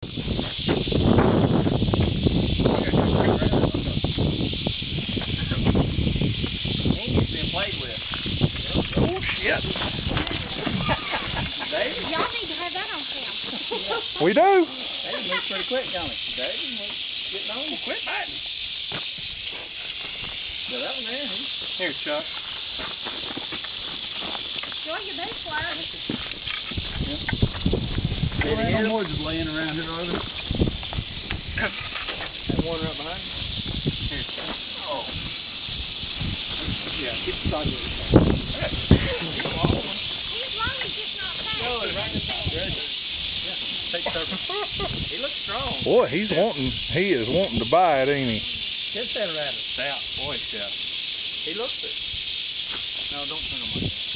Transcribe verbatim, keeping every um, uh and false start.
He's been played with. Oh shit! Y'all need to have that on film. We do. David moves pretty quick, don't he? David was getting on. Well, quit biting. Yeah, that one there. He... Here, Chuck. Enjoy your day, Squire. Did he hit him? More just laying around here, are there? That one right behind him. Here, Chuck. Oh. Yeah, get the side of it. He's long as it's not fast. No, it's right in the top. Yeah, take the turtle. He looks strong. Boy, he's wanting. He is wanting to bite, ain't he? Get that rabbit. Stout, boy, stout. He looks it. No, don't turn him like that.